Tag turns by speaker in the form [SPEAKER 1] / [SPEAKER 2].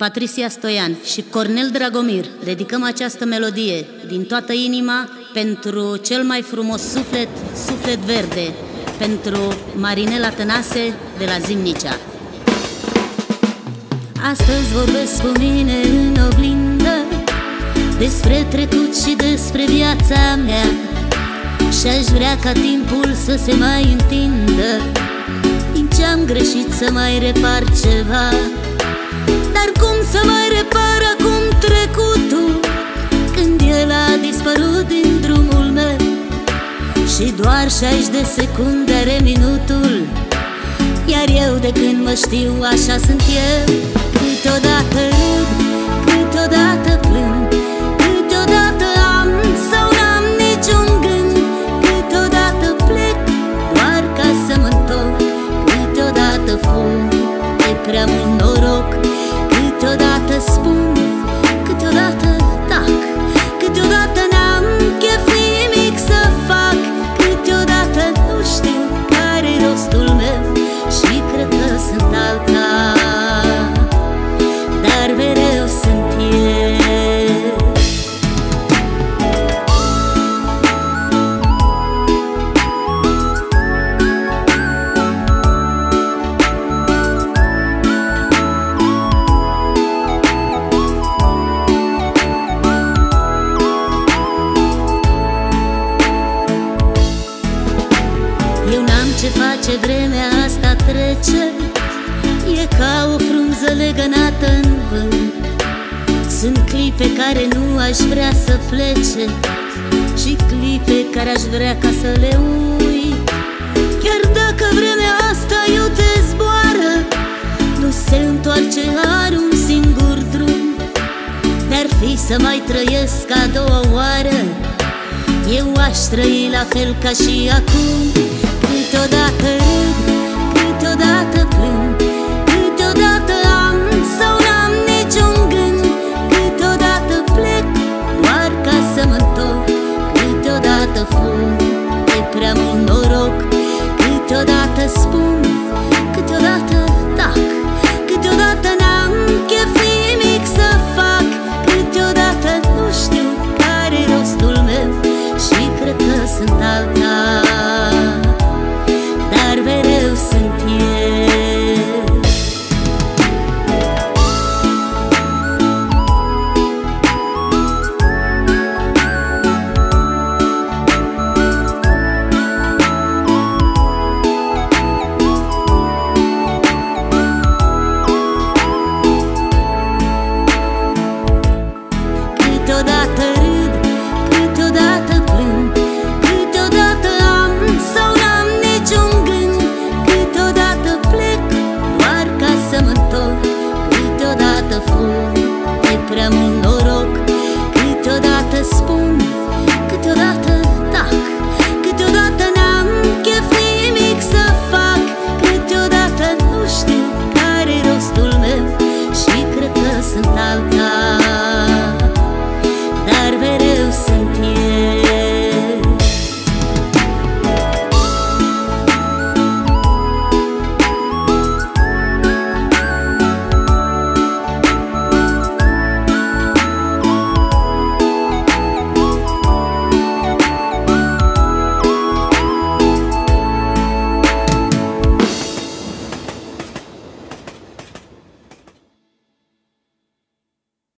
[SPEAKER 1] Patricia Stoian și Cornel Dragomir dedicăm această melodie din toată inima pentru cel mai frumos suflet verde, pentru Marinela Tănase de la Zimnicea. Astăzi vorbesc cu mine în oglindă despre trecut și despre viața mea, și-aș vrea ca timpul să se mai întindă, din ce-am greșit să mai repar ceva. Dar cum să mai repar acum trecutul, când el a dispărut din drumul meu și doar 60 de secunde are minutul, iar eu de când mă știu așa sunt eu. Câteodată râd, câteodată plâng, câteodată am sau n-am niciun gând, câteodată plec doar ca să mă întorc, câteodată fug de prea mult noroc, câteodată spun, câteodată tac, câteodată n-am chef nimic să fac, câteodată nu știu care-i rostul meu și cred că sunt alta, dar mereu sunt eu. Eu n-am ce face, vremea asta trece, e ca o frunză legănată în vânt. Sunt clipe care nu aș vrea să plece și clipe care aș vrea ca să le uit. Chiar dacă vremea asta iute zboară, nu se întoarce, are un singur drum. Dar fi să mai trăiesc a doua oară, eu aș trăi la fel ca și acum. Câteodată râd, câteodată plâng,